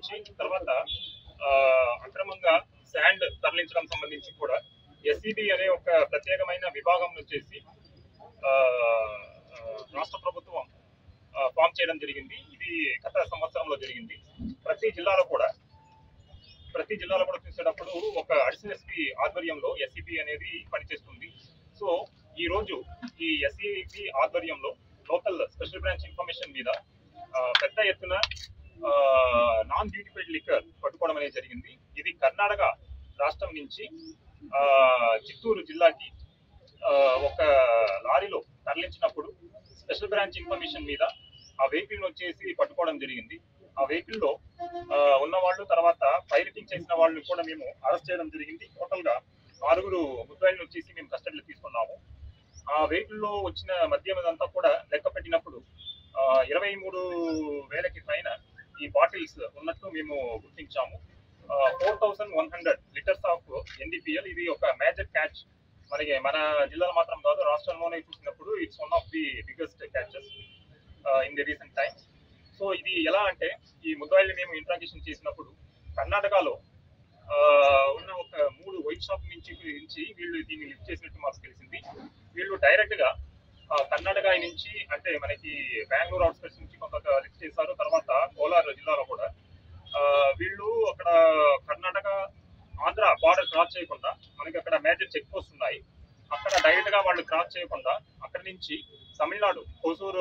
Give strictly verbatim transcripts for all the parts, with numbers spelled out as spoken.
సంబంధించి తర్వాత అక్రమంగా శాండ్ తరలించడం సంబంధించి కూడా ఎస్సీబీ అనే ఒక ప్రత్యేకమైన విభాగం వచ్చేసి రాష్ట్ర ప్రభుత్వం ఫామ్ చేయడం జరిగింది. ఇది గత సంవత్సరంలో జరిగింది. ప్రతి జిల్లాలో కూడా ప్రతి జిల్లాలో కూడా చూసేటప్పుడు ఒక అడిషనల్ ఎస్పీ ఆధ్వర్యంలో ఎస్సీబీ అనేది పనిచేస్తుంది. సో ఈ రోజు ఈ ఎస్సీబీ ఆధ్వర్యంలో లోకల్ స్పెషల్ బ్రాంచ్ ఇన్ఫర్మేషన్ మీద పెద్ద ఎత్తున నాన్ డ్యూటిఫైడ్ లిక్కర్ పట్టుకోవడం అనేది జరిగింది. ఇది కర్ణాటక రాష్ట్రం నుంచి చిత్తూరు జిల్లాకి ఒక లారీలో తరలించినప్పుడు స్పెషల్ బ్రాంచ్ ఇన్ఫర్మేషన్ మీద ఆ వెహికల్ వచ్చేసి పట్టుకోవడం జరిగింది. ఆ వెహికల్ లో ఉన్న వాళ్ళు తర్వాత పైలటింగ్ చేసిన వాళ్ళని కూడా మేము అరెస్ట్ చేయడం జరిగింది. టోటల్ గా ఆరుగురు ముద్దాయిలను వచ్చేసి మేము కస్టడీలో తీసుకున్నాము. ఆ వెహికల్ లో వచ్చిన మద్యం అంతా కూడా లెక్క పెట్టినప్పుడు ఇరవై మూడు వేలకి పైన ఈ బాటిల్స్ ఉన్నట్టు మేము గుర్తించాము. Four thousand one hundred litres of NDPL ఇది ఒక మేజర్ క్యాచ్. మనకి మన జిల్లాలో మాత్రం కాదు, రాష్ట్రంలోనే చూసినప్పుడు it's one of the biggest catches in the recent times. So ఇది ఎలా అంటే ఈ ముద్దాయిల్ని మేము ఇంట్రాగేషన్ చేసినప్పుడు కర్ణాటకలో ఉన్న ఒక మూడు వైన్ షాప్ నుంచి నుంచి వీళ్ళు దీన్ని లిఫ్ట్ చేసినట్టు మాకు తెలిసింది. వీళ్ళు డైరెక్ట్ గా కర్ణాటక నుంచి అంటే మనకి బెంగళూరు అవుట్స్కట్స్ నుంచి కొంత లిఫ్ట్ చేశారు. తర్వాత కోలార్ జిల్లాలో కూడా వీళ్ళు అక్కడ కర్ణాటక ఆంధ్ర బార్డర్ క్రాస్ చేయకుండా మనకి అక్కడ మేజర్ చెక్ పోస్ట్ ఉన్నాయి. అక్కడ డైరెక్ట్ గా వాళ్ళు క్రాస్ చేయకుండా అక్కడి నుంచి తమిళనాడు హోసూరు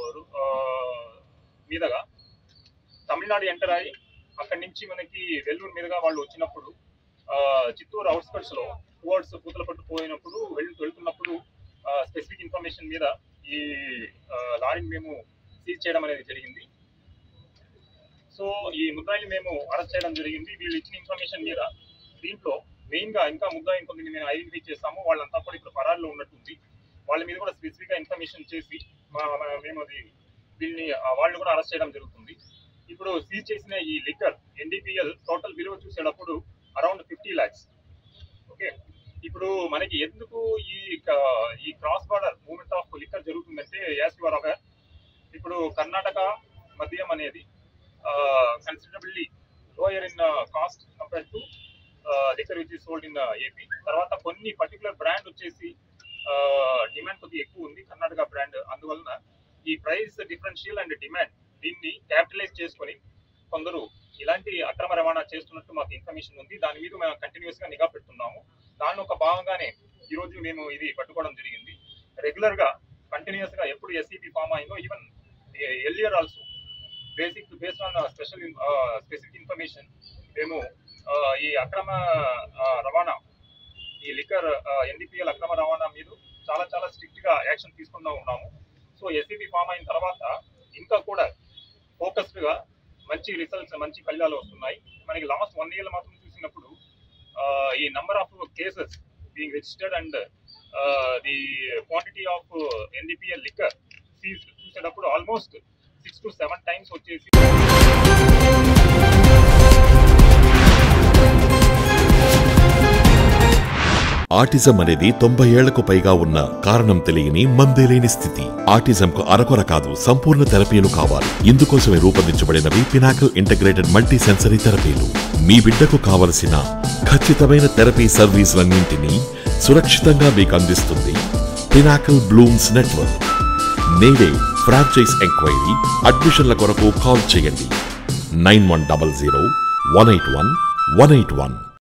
మీదుగా తమిళనాడు ఎంటర్ అయ్యి అక్కడి నుంచి మనకి వెల్లూరు మీదుగా వాళ్ళు వచ్చినప్పుడు చిత్తూరు అవుట్స్కట్స్ లో టువర్డ్స్ పూతలపట్టు పోయినప్పుడు వెళ్ళి వెళ్తున్నప్పుడు స్పెసిఫిక్ ఇన్ఫర్మేషన్ మీద ఈ లారీని మేము సీజ్ చేయడం అనేది జరిగింది. సో ఈ ముద్దాయిని మేము అరెస్ట్ చేయడం జరిగింది. వీళ్ళు ఇచ్చిన ఇన్ఫర్మేషన్ మీద దీంట్లో మెయిన్ గా ఇంకా ముద్దాయిని కొంత మేము ఐడెంటిఫై చేస్తాము. వాళ్ళంతా కూడా ఇప్పుడు పరారులో ఉన్నట్టుంది. వాళ్ళ మీద కూడా స్పెసిఫిక్ గా ఇన్ఫర్మేషన్ చేసి మేము అది వీళ్ళని వాళ్ళు కూడా అరెస్ట్ చేయడం జరుగుతుంది. ఇప్పుడు సీజ్ చేసిన ఈ లిక్కర్ ఎన్డీపీఎల్ టోటల్ విలువ చూసేటప్పుడు అరౌండ్ ఫిఫ్టీ ల్యాక్స్. ఓకే, ఇప్పుడు మనకి ఎందుకు ఈ ఈ cross border movement of liquor జరుగుతుందంటే యాజ్ యు ఆర్ అవేర్, ఇప్పుడు కర్ణాటక మద్యం అనేది considerably lower in cost compared to liquor which is sold in AP. తర్వాత కొన్ని పర్టికులర్ బ్రాండ్ వచ్చేసి డిమాండ్ కొద్దిగా ఎక్కువ ఉంది కర్ణాటక బ్రాండ్. అందువలన ఈ ప్రైస్ డిఫరెన్షియల్ అండ్ డిమాండ్ దీన్ని క్యాపిటలైజ్ చేసుకొని కొందరు ఇలాంటి అక్రమ రవాణా చేస్తున్నట్టు మాకు ఇన్ఫర్మేషన్ ఉంది. దాని మీద మేము కంటిన్యూస్ గా నిఘా పెడుతున్నాము. దాని ఒక భాగంగానే ఈ రోజు మేము ఇది పట్టుకోవడం జరిగింది. రెగ్యులర్ గా కంటిన్యూస్ గా ఎప్పుడు ఎస్సీబీ ఫామ్ అయిందో even earlier also basic based on special specific information మేము ఈ అక్రమ రవాణా ఈ లిక్కర్ ఎన్డీపీఎల్ అక్రమ రవాణా మీద చాలా చాలా స్ట్రిక్ట్ గా యాక్షన్ తీసుకుంటూ ఉన్నాము. సో ఎస్సీబీ ఫామ్ అయిన తర్వాత ఇంకా కూడా ఫోకస్డ్ గా మంచి రిజల్ట్స్ మంచి ఫలితాలు వస్తున్నాయి. మనకి లాస్ట్ వన్ ఇయర్ మాత్రం చూసినప్పుడు ఈ number of cases being registered and the quantity of NDPL liquor seize చూసేటప్పుడు almost six to seven times వచ్చేసి ఆటిజం అనేది తొంభై ఏళ్లకు పైగా ఉన్న కారణం తెలియని మందేలేని స్థితి. ఆటిజంకు అరకొర కాదు, సంపూర్ణ థెరపీలు కావాలి. ఇందుకోసమే రూపొందించబడినవి పినాకల్ ఇంటిగ్రేటెడ్ మల్టీ సెన్సరీ థెరపీలు. మీ బిడ్డకు కావలసిన ఖచ్చితమైన థెరపీ సర్వీసులన్నింటినీ సురక్షితంగా మీకు అందిస్తుంది పినాకల్ బ్లూమ్స్ నెట్వర్క్. నేడే ఫ్రాంచైజ్ ఎంక్వైరీ అడ్మిషన్ల కొరకు కాల్ చేయండి nine one double zero one eight one one eight one.